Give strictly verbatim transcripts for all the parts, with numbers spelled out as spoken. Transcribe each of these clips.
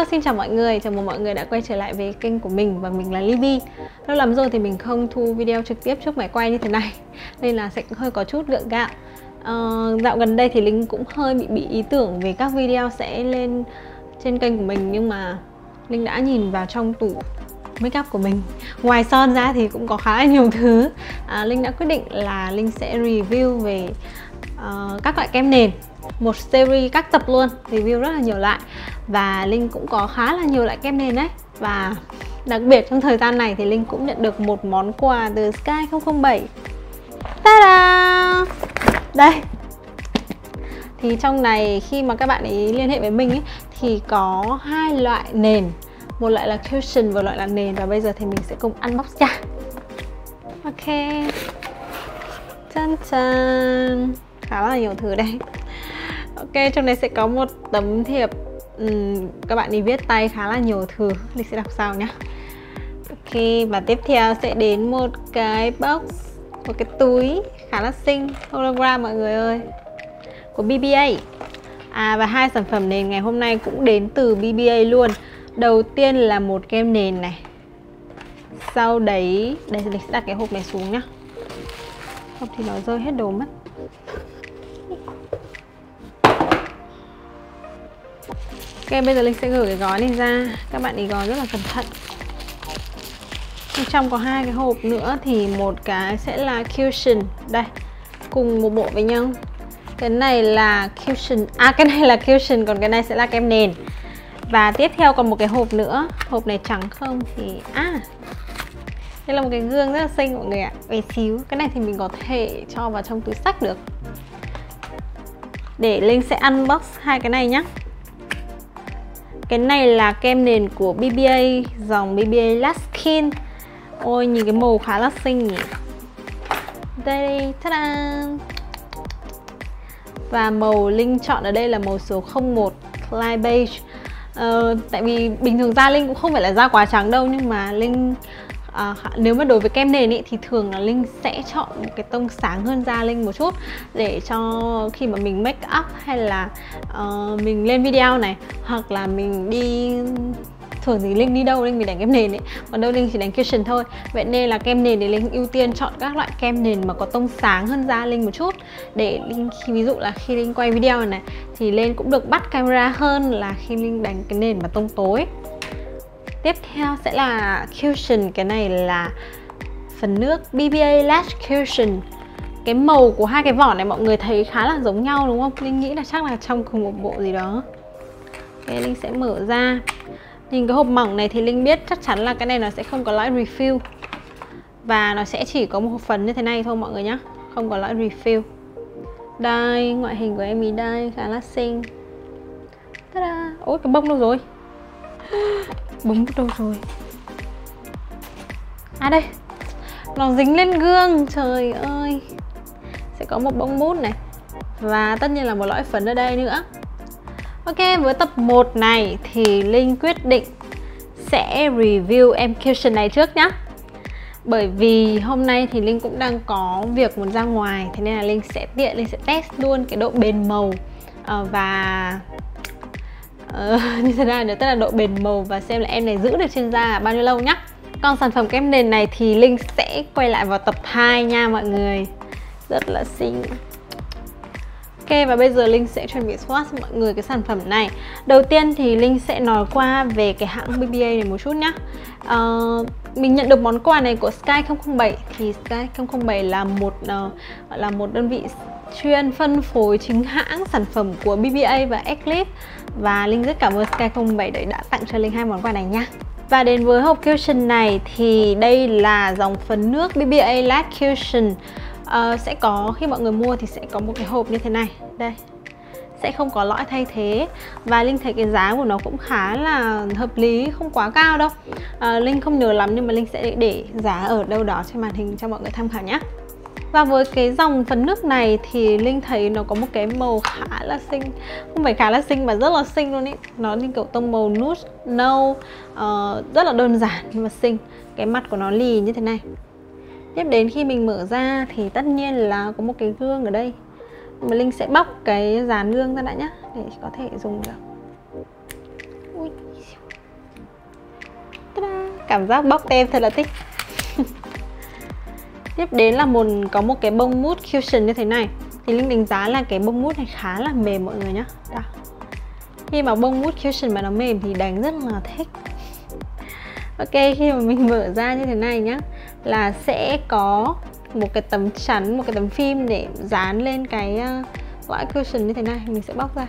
Hello, xin chào mọi người, chào mừng mọi người đã quay trở lại với kênh của mình và mình là Livy. Lâu lắm rồi thì mình không thu video trực tiếp trước máy quay như thế này nên là sẽ hơi có chút gượng gạo. uh, Dạo gần đây thì Linh cũng hơi bị bị ý tưởng về các video sẽ lên trên kênh của mình, nhưng mà Linh đã nhìn vào trong tủ makeup của mình. Ngoài son ra thì cũng có khá là nhiều thứ. à, Linh đã quyết định là Linh sẽ review về uh, các loại kem nền, một series các tập luôn, review rất là nhiều loại. Và Linh cũng có khá là nhiều loại kem nền đấy. Và đặc biệt trong thời gian này thì Linh cũng nhận được một món quà từ Sky không không bảy. Ta-da! Đây. Thì trong này khi mà các bạn ấy liên hệ với mình ấy, thì có hai loại nền, một loại là cushion và loại là nền. Và bây giờ thì mình sẽ cùng unbox nha. Ok. Chân chân. Khá là nhiều thứ đây. Ok, trong này sẽ có một tấm thiệp. uhm, Các bạn đi viết tay khá là nhiều thứ. Mình sẽ đọc sau nhé. Ok, và tiếp theo sẽ đến một cái box, một cái túi khá là xinh, hologram mọi người ơi, của bê bê a. À, và hai sản phẩm nền ngày hôm nay cũng đến từ bê bê a luôn. Đầu tiên là một kem nền này. Sau đấy, đây mình sẽ đặt cái hộp này xuống nhá, không thì nó rơi hết đồ mất. Ok, bây giờ Linh sẽ gửi cái gói này ra. Các bạn ý gói rất là cẩn thận. Bên trong có hai cái hộp nữa, thì một cái sẽ là cushion, đây, cùng một bộ với nhau. Cái này là cushion, à cái này là cushion, còn cái này sẽ là kem nền. Và tiếp theo còn một cái hộp nữa. Hộp này trắng không thì à đây là một cái gương rất là xinh mọi người ạ, bé xíu. Cái này thì mình có thể cho vào trong túi xách được. Để Linh sẽ unbox hai cái này nhé. Cái này là kem nền của bê bê a, dòng bê bê a Lash Skin. Ôi, nhìn cái màu khá là xinh nhỉ. Đây, ta-da! Và màu Linh chọn ở đây là màu số không một Clyde Beige. ờ, Tại vì bình thường da Linh cũng không phải là da quá trắng đâu, nhưng mà Linh À, nếu mà đối với kem nền ý, thì thường là Linh sẽ chọn một cái tông sáng hơn da Linh một chút, để cho khi mà mình make up hay là uh, mình lên video này, hoặc là mình đi, thường thì Linh đi đâu Linh mình đánh kem nền ấy, còn đâu Linh chỉ đánh cushion thôi. Vậy nên là kem nền thì Linh ưu tiên chọn các loại kem nền mà có tông sáng hơn da Linh một chút, để Linh, khi ví dụ là khi Linh quay video này, này thì lên cũng được bắt camera hơn là khi Linh đánh cái nền mà tông tối. Tiếp theo sẽ là cushion. Cái này là phần nước bê bê a Lash Cushion. Cái màu của hai cái vỏ này mọi người thấy khá là giống nhau đúng không? Linh nghĩ là chắc là trong cùng một bộ gì đó. Ok, Linh sẽ mở ra. Nhìn cái hộp mỏng này thì Linh biết chắc chắn là cái này nó sẽ không có lõi refill. Và nó sẽ chỉ có một phần như thế này thôi mọi người nhé, không có lõi refill. Đây, ngoại hình của em ý đây, khá là xinh. Ta-da! Ôi, cái bông đâu rồi? Bông đâu rồi? À đây, nó dính lên gương, trời ơi. Sẽ có một bông mút này. Và tất nhiên là một lõi phấn ở đây nữa. Ok, với tập một này thì Linh quyết định sẽ review em cushion này trước nhá. Bởi vì hôm nay thì Linh cũng đang có việc muốn ra ngoài, thế nên là Linh sẽ tiện, Linh sẽ test luôn cái độ bền màu uh, và uh, như thế nào nữa, tức là độ bền màu và xem là em này giữ được trên da bao nhiêu lâu nhá. Còn sản phẩm kem nền này thì Linh sẽ quay lại vào tập hai nha mọi người. Rất là xinh. Ok, và bây giờ Linh sẽ chuẩn bị swatch cho mọi người cái sản phẩm này. Đầu tiên thì Linh sẽ nói qua về cái hãng bê bê a này một chút nhá. uh, Mình nhận được món quà này của Sky không không bảy. Thì Sky không không bảy là một uh, là một đơn vị chuyên phân phối chính hãng sản phẩm của bê bê a và Eclipse. Và Linh rất cảm ơn Sky không không bảy đã tặng cho Linh hai món quà này nha. Và đến với hộp cushion này thì đây là dòng phấn nước bê bê a Lash Cushion. Uh, sẽ có, khi mọi người mua thì sẽ có một cái hộp như thế này. Đây, sẽ không có lõi thay thế. Và Linh thấy cái giá của nó cũng khá là hợp lý, không quá cao đâu. uh, Linh không nhớ lắm nhưng mà Linh sẽ để giá ở đâu đó trên màn hình cho mọi người tham khảo nhé. Và với cái dòng phấn nước này thì Linh thấy nó có một cái màu khá là xinh. Không phải khá là xinh mà rất là xinh luôn ý. Nó như kiểu tông màu nude nâu, uh, rất là đơn giản nhưng mà xinh. Cái mặt của nó lì như thế này. Tiếp đến khi mình mở ra thì tất nhiên là có một cái gương ở đây. Mà Linh sẽ bóc cái dàn gương ra đã nhá, để có thể dùng được. Ui. Cảm giác bóc tem thật là thích. Tiếp đến là một có một cái bông mút cushion như thế này. Thì Linh đánh giá là cái bông mút này khá là mềm mọi người nhá. Đó. Khi mà bông mút cushion mà nó mềm thì đánh rất là thích. Ok, khi mà mình mở ra như thế này nhá, là sẽ có một cái tấm chắn, một cái tấm phim để dán lên cái uh, loại cushion như thế này. Mình sẽ bóc ra.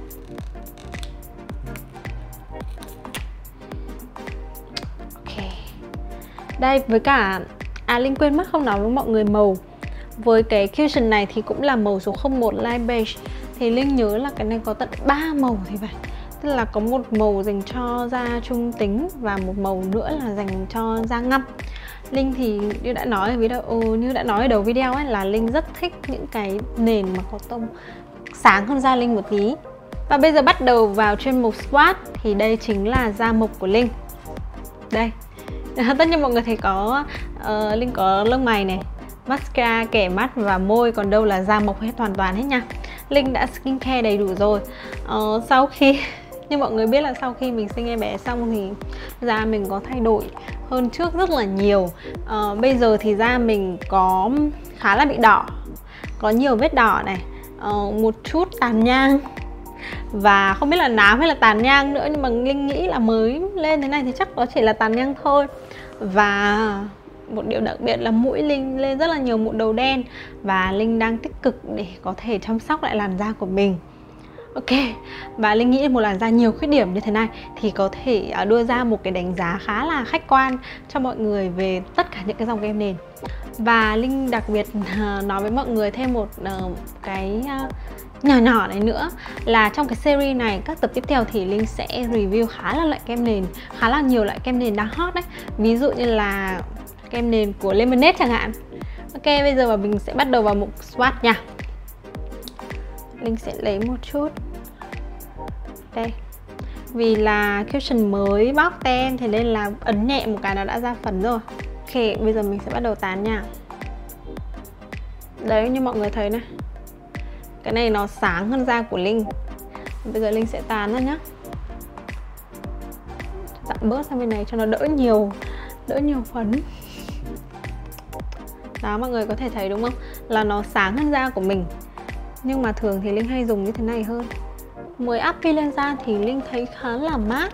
Ok. Đây, với cả à Linh quên mất không nói với mọi người màu. Với cái cushion này thì cũng là màu số không một light beige. Thì Linh nhớ là cái này có tận ba màu thì phải. Tức là có một màu dành cho da trung tính và một màu nữa là dành cho da ngăm. Linh thì như đã nói ở video ừ, như đã nói ở đầu video ấy, là Linh rất thích những cái nền mà có tông sáng hơn da Linh một tí. Và bây giờ bắt đầu vào chuyên mục swatch. Thì đây chính là da mộc của Linh. Đây. Tất nhiên mọi người thấy có uh, Linh có lông mày này, mascara, kẻ mắt và môi, còn đâu là da mộc hết hoàn toàn hết nha. Linh đã skincare đầy đủ rồi. uh, Sau khi như mọi người biết là sau khi mình sinh em bé xong thì da mình có thay đổi hơn trước rất là nhiều. uh, Bây giờ thì da mình có khá là bị đỏ, có nhiều vết đỏ này, uh, một chút tàn nhang. Và không biết là nám hay là tàn nhang nữa, nhưng mà Linh nghĩ là mới lên thế này thì chắc đó chỉ là tàn nhang thôi. Và một điều đặc biệt là mũi Linh lên rất là nhiều mụn đầu đen. Và Linh đang tích cực để có thể chăm sóc lại làn da của mình. Ok, và Linh nghĩ một làn da nhiều khuyết điểm như thế này thì có thể đưa ra một cái đánh giá khá là khách quan cho mọi người về tất cả những cái dòng kem nền. Và Linh đặc biệt nói với mọi người thêm một cái nhỏ nhỏ này nữa, là trong cái series này, các tập tiếp theo thì Linh sẽ review khá là loại kem nền, khá là nhiều loại kem nền đang hot đấy. Ví dụ như là kem nền của Lemonade chẳng hạn. Ok, bây giờ mình sẽ bắt đầu vào mục swatch nha. Linh sẽ lấy một chút. Đây. Vì là cushion mới bóc tem thì nên là ấn nhẹ một cái nó đã ra phấn rồi. Ok, bây giờ mình sẽ bắt đầu tán nha. Đấy, như mọi người thấy này, cái này nó sáng hơn da của Linh. Bây giờ Linh sẽ tán ra nhá. Dặn bớt sang bên này cho nó đỡ nhiều Đỡ nhiều phấn. Đó, mọi người có thể thấy đúng không? Là nó sáng hơn da của mình. Nhưng mà thường thì Linh hay dùng như thế này hơn. Mới áp pin lên da thì Linh thấy khá là mát.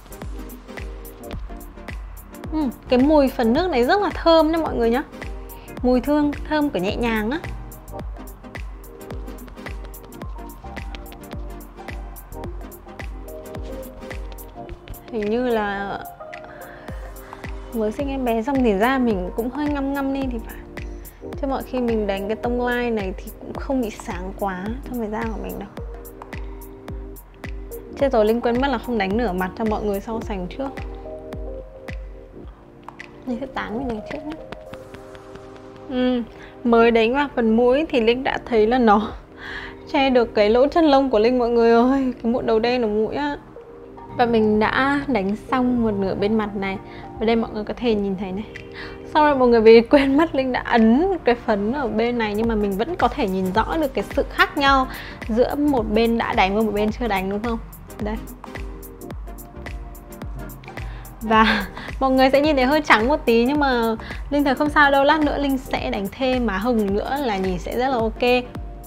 uhm, Cái mùi phần nước này rất là thơm nha mọi người nhá. Mùi thương, thơm của nhẹ nhàng á. Hình như là mới sinh em bé xong thì da mình cũng hơi ngăm ngăm lên thì phải. Chứ mọi khi mình đánh cái tông line này thì cũng không bị sáng quá trong cái da của mình đâu. Chết rồi, Linh quên mất là không đánh nửa mặt cho mọi người so sánh trước. Linh sẽ tán cái này trước nhé. ừ, Mới đánh vào phần mũi thì Linh đã thấy là nó che được cái lỗ chân lông của Linh mọi người ơi. Cái mụn đầu đen ở mũi á. Và mình đã đánh xong một nửa bên mặt này. Và đây mọi người có thể nhìn thấy này. Sau rồi mọi người vì quên mất Linh đã ấn cái phấn ở bên này, nhưng mà mình vẫn có thể nhìn rõ được cái sự khác nhau giữa một bên đã đánh và một bên chưa đánh, đúng không? Đây. Và mọi người sẽ nhìn thấy hơi trắng một tí, nhưng mà Linh thấy không sao đâu. Lát nữa Linh sẽ đánh thêm má hồng nữa là nhìn sẽ rất là ok.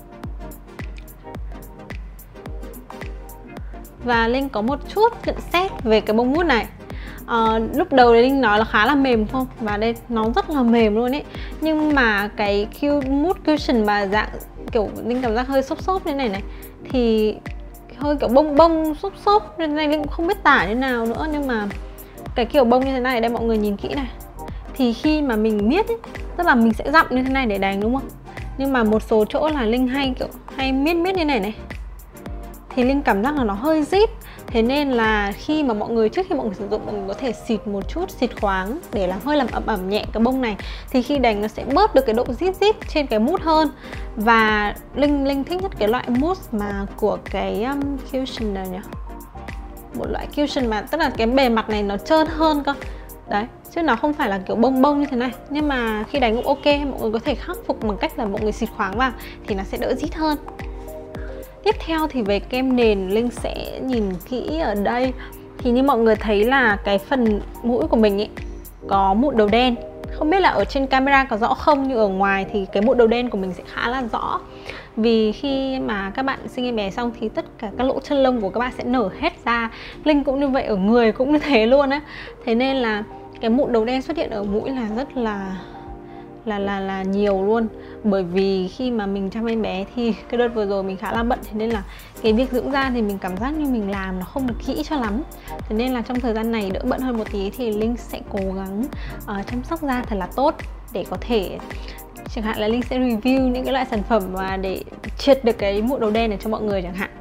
Và Linh có một chút nhận xét về cái bông mút này. à, Lúc đầu thì Linh nói là khá là mềm không? Và đây nó rất là mềm luôn ấy. Nhưng mà cái mút cushion mà dạng kiểu Linh cảm giác hơi xốp xốp như này này thì hơi kiểu bông bông xốp xốp nên này Linh cũng không biết tả như nào nữa. Nhưng mà cái kiểu bông như thế này đây mọi người nhìn kỹ này, thì khi mà mình miết ấy, tức là mình sẽ dặm như thế này để đánh đúng không? Nhưng mà một số chỗ là Linh hay kiểu hay miết miết như này này thì Linh cảm giác là nó hơi rít. Thế nên là khi mà mọi người, trước khi mọi người sử dụng, mọi người có thể xịt một chút xịt khoáng để làm hơi làm ẩm ẩm nhẹ cái bông này. Thì khi đánh nó sẽ bớt được cái độ rít rít trên cái mút hơn. Và Linh Linh thích nhất cái loại mút mà của cái um, cushion này nhỉ. Một loại cushion mà tức là cái bề mặt này nó trơn hơn cơ. Đấy, chứ nó không phải là kiểu bông bông như thế này. Nhưng mà khi đánh cũng ok, mọi người có thể khắc phục bằng cách là mọi người xịt khoáng vào thì nó sẽ đỡ rít hơn. Tiếp theo thì về kem nền, Linh sẽ nhìn kỹ ở đây thì như mọi người thấy là cái phần mũi của mình ấy có mụn đầu đen. Không biết là ở trên camera có rõ không, nhưng ở ngoài thì cái mụn đầu đen của mình sẽ khá là rõ. Vì khi mà các bạn sinh em bé xong thì tất cả các lỗ chân lông của các bạn sẽ nở hết ra. Linh cũng như vậy, ở người cũng như thế luôn á. Thế nên là cái mụn đầu đen xuất hiện ở mũi là rất là là là là nhiều luôn. Bởi vì khi mà mình chăm em bé thì cái đợt vừa rồi mình khá là bận, thế nên là cái việc dưỡng da thì mình cảm giác như mình làm nó không được kỹ cho lắm. Thế nên là trong thời gian này đỡ bận hơn một tí thì Linh sẽ cố gắng uh, chăm sóc da thật là tốt, để có thể chẳng hạn là Linh sẽ review những cái loại sản phẩm mà để triệt được cái mụn đầu đen này cho mọi người chẳng hạn.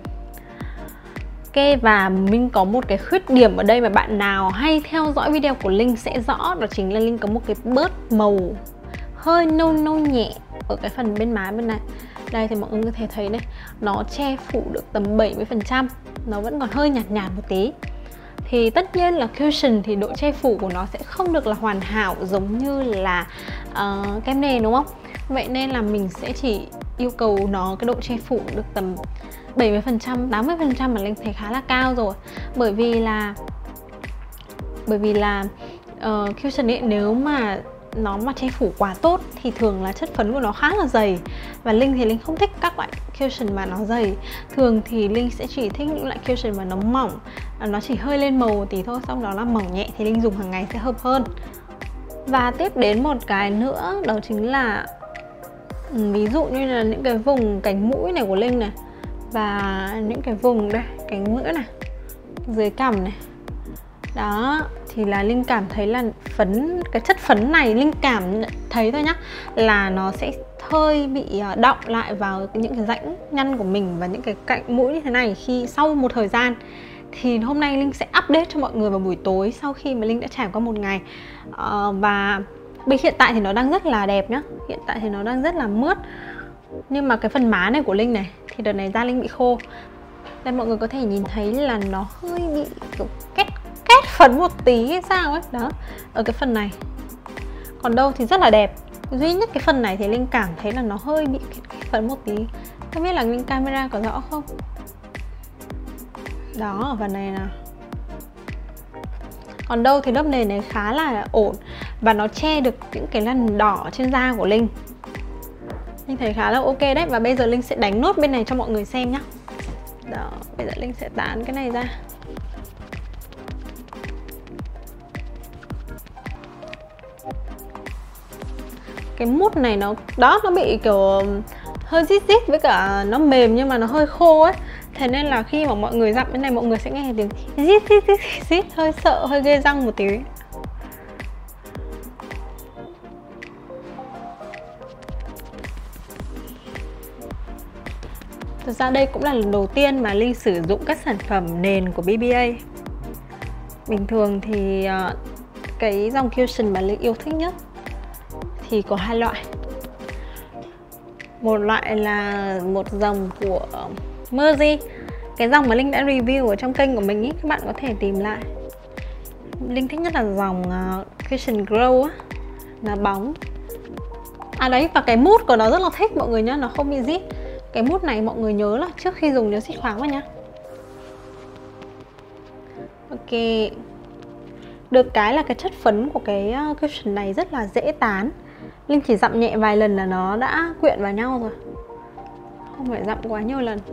Ok, và mình có một cái khuyết điểm ở đây mà bạn nào hay theo dõi video của Linh sẽ rõ, đó chính là Linh có một cái bớt màu hơi nâu nâu nhẹ ở cái phần bên má bên này. Đây thì mọi người có thể thấy đây, nó che phủ được tầm bảy mươi phần trăm, nó vẫn còn hơi nhạt nhạt một tí. Thì tất nhiên là cushion thì độ che phủ của nó sẽ không được là hoàn hảo giống như là uh, kem nền, đúng không? Vậy nên là mình sẽ chỉ yêu cầu nó cái độ che phủ được tầm bảy mươi phần trăm, tám mươi phần trăm mà Linh thấy khá là cao rồi. Bởi vì là Bởi vì là uh, cushion ấy, nếu mà nó mà che phủ quá tốt thì thường là chất phấn của nó khá là dày. Và Linh thì Linh không thích các loại cushion mà nó dày. Thường thì Linh sẽ chỉ thích những loại cushion mà nó mỏng, nó chỉ hơi lên màu một tí thôi, xong đó là mỏng nhẹ thì Linh dùng hàng ngày sẽ hợp hơn. Và tiếp đến một cái nữa, đó chính là ví dụ như là những cái vùng cánh mũi này của Linh này, và những cái vùng đây, cánh mũi này, dưới cằm này. Đó, thì là Linh cảm thấy là phấn, cái chất phấn này Linh cảm thấy thôi nhá, là nó sẽ hơi bị đọng lại vào những cái rãnh nhăn của mình và những cái cạnh mũi như thế này khi sau một thời gian. Thì hôm nay Linh sẽ update cho mọi người vào buổi tối sau khi mà Linh đã trải qua một ngày. à, Và bây hiện tại thì nó đang rất là đẹp nhá, hiện tại thì nó đang rất là mướt. Nhưng mà cái phần má này của Linh này thì đợt này da Linh bị khô. Đây mọi người có thể nhìn thấy là nó hơi bị kiểu két két phấn một tí hay sao ấy. Đó, ở cái phần này. Còn đâu thì rất là đẹp. Duy nhất cái phần này thì Linh cảm thấy là nó hơi bị két két phấn một tí. Không biết là Linh camera có rõ không? Đó, ở phần này nào. Còn đâu thì lớp nền này khá là ổn, và nó che được những cái lần đỏ trên da của Linh. Linh thấy khá là ok đấy. Và bây giờ Linh sẽ đánh nốt bên này cho mọi người xem nhá. Đó, bây giờ Linh sẽ tán cái này ra. Cái mút này nó, đó, nó bị kiểu hơi rít rít, với cả nó mềm nhưng mà nó hơi khô ấy. Thế nên là khi mà mọi người dặm bên này mọi người sẽ nghe tiếng rít rít rít rít, hơi sợ, hơi ghê răng một tí. Thực ra đây cũng là lần đầu tiên mà Linh sử dụng các sản phẩm nền của bê bê a. Bình thường thì uh, cái dòng cushion mà Linh yêu thích nhất thì có hai loại. Một loại là một dòng của Merzi, cái dòng mà Linh đã review ở trong kênh của mình ý, các bạn có thể tìm lại. Linh thích nhất là dòng uh, Cushion Glow á, là bóng. À đấy, và cái mút của nó rất là thích mọi người nhá, nó không bị rít. Cái mút này mọi người nhớ là trước khi dùng nhớ xịt khoáng vào nhá. Ok. Được cái là cái chất phấn của cái cushion này rất là dễ tán. Linh chỉ dặm nhẹ vài lần là nó đã quyện vào nhau rồi, không phải dặm quá nhiều lần.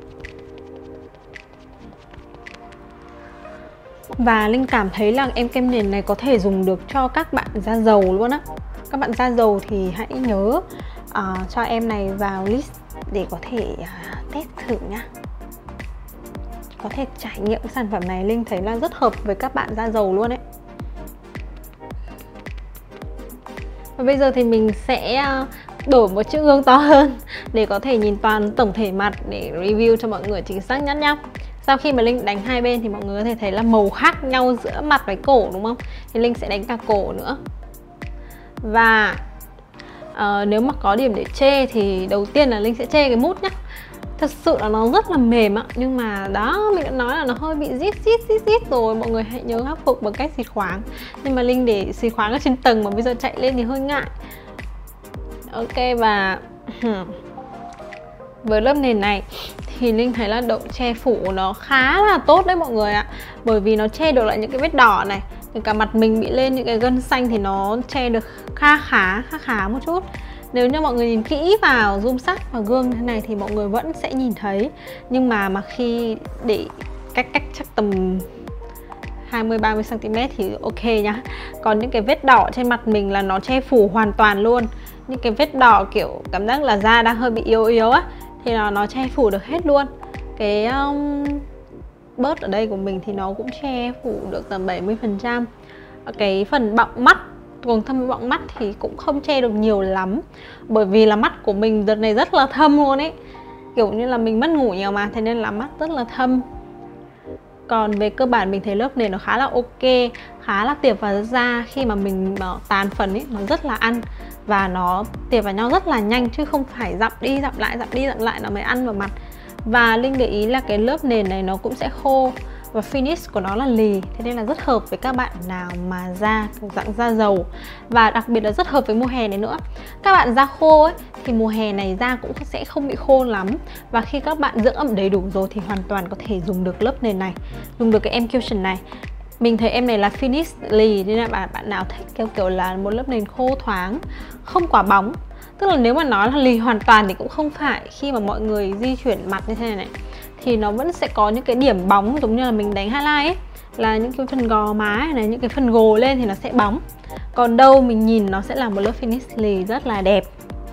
Và Linh cảm thấy là em kem nền này có thể dùng được cho các bạn da dầu luôn á. Các bạn da dầu thì hãy nhớ uh, cho em này vào list để có thể uh, test thử nhá. Có thể trải nghiệm cái sản phẩm này, Linh thấy là rất hợp với các bạn da dầu luôn đấy. Và bây giờ thì mình sẽ đổi một chiếc gương to hơn để có thể nhìn toàn tổng thể mặt để review cho mọi người chính xác nhất nhá. Sau khi mà Linh đánh hai bên thì mọi người có thể thấy là màu khác nhau giữa mặt với cổ, đúng không? Thì Linh sẽ đánh cả cổ nữa. Và uh, nếu mà có điểm để chê thì đầu tiên là Linh sẽ chê cái mút nhá. Thật sự là nó rất là mềm ạ. Nhưng mà đó, mình đã nói là nó hơi bị rít rít rít rít rồi. Mọi người hãy nhớ khắc phục bằng cách xịt khoáng. Nhưng mà Linh để xịt khoáng ở trên tầng mà bây giờ chạy lên thì hơi ngại. Ok, và với lớp nền này thì Linh thấy là độ che phủ nó khá là tốt đấy mọi người ạ. Bởi vì nó che được lại những cái vết đỏ này, cả mặt mình bị lên những cái gân xanh thì nó che được kha khá khá khá một chút. Nếu như mọi người nhìn kỹ vào zoom sát vào gương thế này thì mọi người vẫn sẽ nhìn thấy. Nhưng mà mà khi để cách cách chắc tầm hai mươi ba mươi xăng ti mét thì ok nhá. Còn những cái vết đỏ trên mặt mình là nó che phủ hoàn toàn luôn. Những cái vết đỏ kiểu cảm giác là da đang hơi bị yếu yếu á thì nó, nó che phủ được hết luôn. Cái um, bớt ở đây của mình thì nó cũng che phủ được tầm bảy mươi phần trăm. Cái phần bọng mắt, quầng thâm với bọng mắt thì cũng không che được nhiều lắm. Bởi vì là mắt của mình đợt này rất là thâm luôn ấy. Kiểu như là mình mất ngủ nhiều mà, thế nên là mắt rất là thâm. Còn về cơ bản mình thấy lớp nền nó khá là ok, khá là tiệp vào da. Khi mà mình tàn phần ấy, nó rất là ăn. Và nó tiệp vào nhau rất là nhanh, chứ không phải dặm đi dặm lại, dặm đi dặm lại nó mới ăn vào mặt. Và Linh để ý là cái lớp nền này nó cũng sẽ khô. Và finish của nó là lì, thế nên là rất hợp với các bạn nào mà da dạng da dầu. Và đặc biệt là rất hợp với mùa hè này nữa. Các bạn da khô ấy thì mùa hè này da cũng sẽ không bị khô lắm. Và khi các bạn dưỡng ẩm đầy đủ rồi thì hoàn toàn có thể dùng được lớp nền này, dùng được cái em cushion này. Mình thấy em này là finish lì, nên là bạn, bạn nào thích kiểu kiểu là một lớp nền khô thoáng, không quá bóng. Tức là nếu mà nói là lì hoàn toàn thì cũng không phải. Khi mà mọi người di chuyển mặt như thế này này thì nó vẫn sẽ có những cái điểm bóng, giống như là mình đánh highlight ấy, là những cái phần gò má này, những cái phần gồ lên thì nó sẽ bóng. Còn đâu mình nhìn nó sẽ là một lớp finish lì rất là đẹp.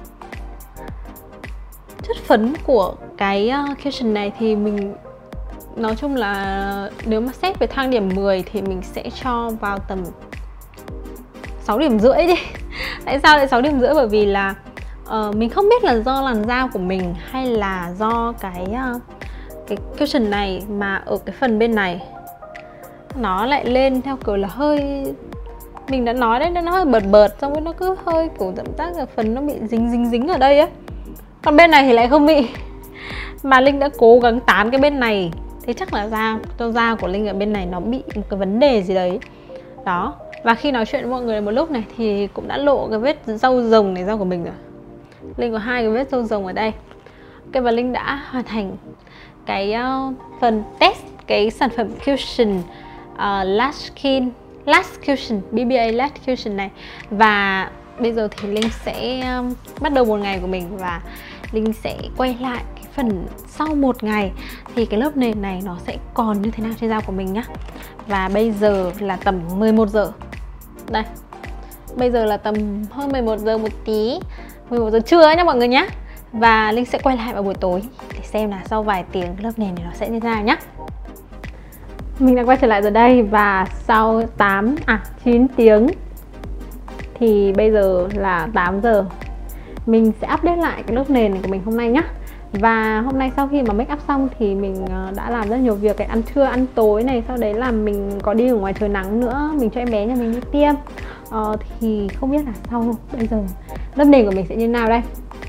Chất phấn của cái cushion này thì mình nói chung là nếu mà xét về thang điểm mười thì mình sẽ cho vào tầm sáu điểm rưỡi đi. Tại sao lại sáu điểm rưỡi? Bởi vì là uh, mình không biết là do làn da của mình hay là do cái uh, cái cushion này mà ở cái phần bên này nó lại lên theo kiểu là hơi, mình đã nói đấy, nó hơi bợt bợt, xong rồi nó cứ hơi kiểu cảm giác là phần nó bị dính dính dính ở đây á. Còn bên này thì lại không bị. Mà Linh đã cố gắng tán cái bên này, thế chắc là da cho da của Linh ở bên này nó bị một cái vấn đề gì đấy đó. Và khi nói chuyện với mọi người một lúc này thì cũng đã lộ cái vết râu rồng này ra của mình rồi. Linh có hai cái vết râu rồng ở đây. Ok, và Linh đã hoàn thành cái uh, phần test cái sản phẩm cushion uh, Lash Skin Lash Cushion bê bê a Lash Cushion này. Và bây giờ thì Linh sẽ um, bắt đầu một ngày của mình và Linh sẽ quay lại cái phần sau một ngày thì cái lớp nền này nó sẽ còn như thế nào trên da của mình nhá. Và bây giờ là tầm mười một giờ. Đây. Bây giờ là tầm hơn mười một giờ một tí, mười một giờ trưa nhá mọi người nhá. Và Linh sẽ quay lại vào buổi tối để xem là sau vài tiếng lớp nền này nó sẽ như thế nào nhá. Mình đã quay trở lại rồi đây và sau tám à chín tiếng thì bây giờ là tám giờ. Mình sẽ update lại cái lớp nền này của mình hôm nay nhá. Và hôm nay sau khi mà make up xong thì mình đã làm rất nhiều việc, cái ăn trưa, ăn tối này, sau đấy là mình có đi ở ngoài trời nắng nữa, mình cho em bé nhà mình đi tiêm. Ờ, thì không biết là sau bây giờ lớp nền của mình sẽ như nào đây.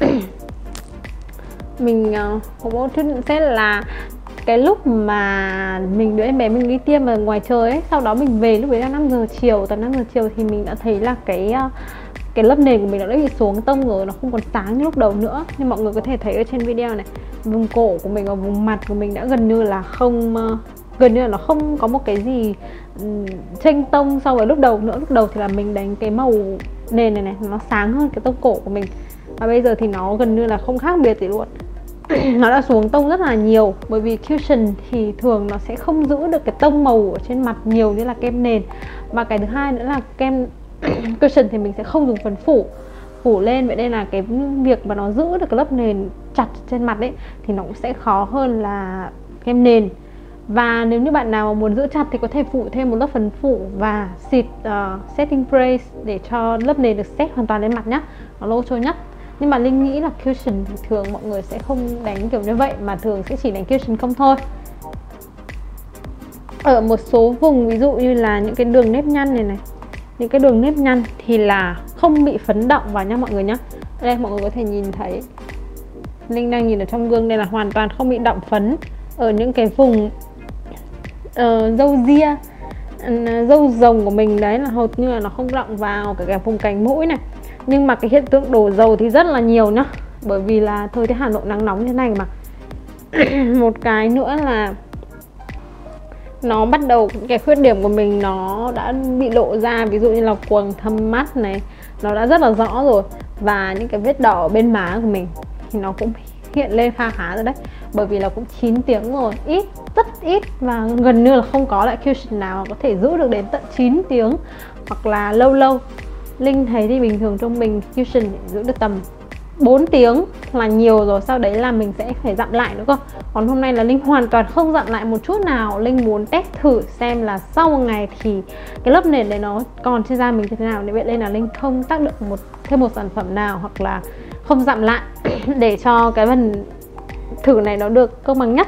Mình có một chút nhận xét là cái lúc mà mình đưa em bé mình đi tiêm ở ngoài trời ấy, sau đó mình về lúc đấy là năm giờ chiều, tầm năm giờ chiều thì mình đã thấy là cái cái lớp nền của mình đã bị xuống tông rồi, nó không còn sáng như lúc đầu nữa. Nhưng mọi người có thể thấy ở trên video này, vùng cổ của mình và vùng mặt của mình đã gần như là không gần như là nó không có một cái gì chênh tông so với lúc đầu nữa. Lúc đầu thì là mình đánh cái màu nền này này nó sáng hơn cái tông cổ của mình, và bây giờ thì nó gần như là không khác biệt gì luôn. Nó đã xuống tông rất là nhiều, bởi vì cushion thì thường nó sẽ không giữ được cái tông màu ở trên mặt nhiều như là kem nền. Và cái thứ hai nữa là kem cushion thì mình sẽ không dùng phấn phủ phủ lên, vậy nên là cái việc mà nó giữ được cái lớp nền chặt trên mặt ấy thì nó cũng sẽ khó hơn là kem nền. Và nếu như bạn nào muốn giữ chặt thì có thể phủ thêm một lớp phấn phủ và xịt uh, setting spray để cho lớp nền được set hoàn toàn lên mặt nhá, nó lô trôi nhất. Nhưng mà Linh nghĩ là cushion thì thường mọi người sẽ không đánh kiểu như vậy, mà thường sẽ chỉ đánh cushion không thôi. Ở một số vùng ví dụ như là những cái đường nếp nhăn này này, những cái đường nếp nhăn thì là không bị phấn đọng vào nha mọi người nhá. Đây mọi người có thể nhìn thấy, Linh đang nhìn ở trong gương đây là hoàn toàn không bị đọng phấn. Ở những cái vùng uh, râu ria, uh, râu rồng của mình đấy là hầu như là nó không đọng vào cả cái vùng cánh mũi này. Nhưng mà cái hiện tượng đổ dầu thì rất là nhiều nhá, bởi vì là thời tiết Hà Nội nắng nóng như thế này mà. Một cái nữa là nó bắt đầu, cái khuyết điểm của mình nó đã bị lộ ra, ví dụ như là quầng thâm mắt này, nó đã rất là rõ rồi. Và những cái vết đỏ ở bên má của mình thì nó cũng hiện lên kha khá rồi đấy. Bởi vì là cũng chín tiếng rồi, ít, rất ít và gần như là không có lại cushion nào có thể giữ được đến tận chín tiếng. Hoặc là lâu lâu, Linh thấy thì bình thường trung bình cushion giữ được tầm bốn tiếng là nhiều rồi, sau đấy là mình sẽ phải dặm lại nữa cơ. Còn hôm nay là Linh hoàn toàn không dặm lại một chút nào. Linh muốn test thử xem là sau một ngày thì cái lớp nền đấy nó còn trên da mình như thế nào. Để vậy nên là Linh không tác động một thêm một sản phẩm nào hoặc là không dặm lại để cho cái phần thử này nó được công bằng nhất.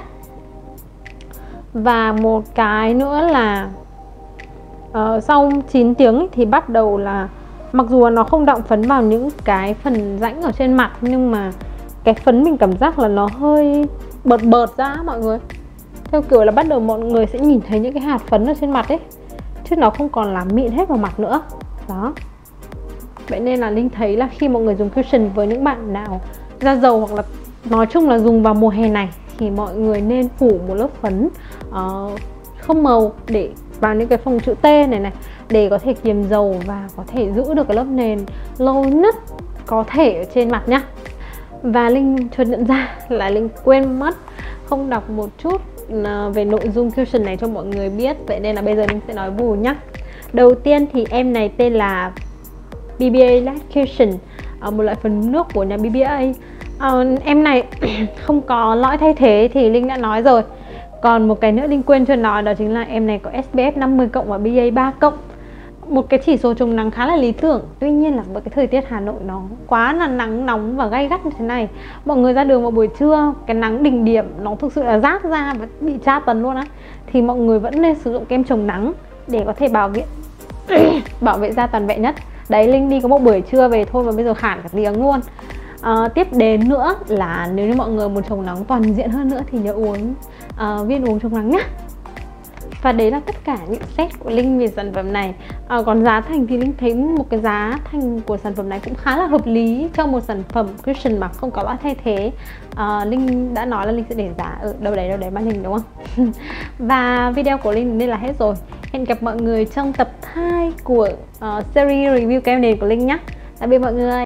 Và một cái nữa là uh, sau chín tiếng ấy, thì bắt đầu là mặc dù nó không đọng phấn vào những cái phần rãnh ở trên mặt, nhưng mà cái phấn mình cảm giác là nó hơi bợt bợt ra mọi người. Theo kiểu là bắt đầu mọi người sẽ nhìn thấy những cái hạt phấn ở trên mặt ấy, chứ nó không còn là mịn hết vào mặt nữa. Đó. Vậy nên là Linh thấy là khi mọi người dùng cushion với những bạn nào da dầu hoặc là nói chung là dùng vào mùa hè này thì mọi người nên phủ một lớp phấn uh, không màu để vào những cái phần chữ T này này, để có thể kiềm dầu và có thể giữ được cái lớp nền lâu nhất có thể ở trên mặt nhá. Và Linh chợt nhận ra là Linh quên mất không đọc một chút về nội dung cushion này cho mọi người biết. Vậy nên là bây giờ Linh sẽ nói vù nhá. Đầu tiên thì em này tên là bê bê a Light Cushion, một loại phấn nước của nhà bê bê a. à, Em này không có lõi thay thế thì Linh đã nói rồi. Còn một cái nữa Linh quên chưa nói, đó chính là em này có ét pê ép năm mươi cộng và bê a ba cộng. Một cái chỉ số chống nắng khá là lý tưởng. Tuy nhiên là với cái thời tiết Hà Nội nó quá là nắng nóng và gay gắt như thế này, mọi người ra đường vào buổi trưa, cái nắng đỉnh điểm nó thực sự là rát ra và bị tra tấn luôn á, thì mọi người vẫn nên sử dụng kem chống nắng để có thể bảo vệ bảo vệ da toàn vẹn nhất. Đấy, Linh đi có một buổi trưa về thôi mà bây giờ khản cả tiếng luôn. À, tiếp đến nữa là nếu như mọi người muốn chống nắng toàn diện hơn nữa thì nhớ uống uh, viên uống chống nắng nhá. Và đấy là tất cả những set của Linh về sản phẩm này. à, Còn giá thành thì Linh thấy một cái giá thành của sản phẩm này cũng khá là hợp lý cho một sản phẩm cushion mà không có lõi thay thế. à, Linh đã nói là Linh sẽ để giá ở đâu đấy đâu đấy màn hình đúng không? Và video của Linh đến đây là hết rồi. Hẹn gặp mọi người trong tập hai của uh, series review kem nền của Linh nhé. Tạm biệt mọi người.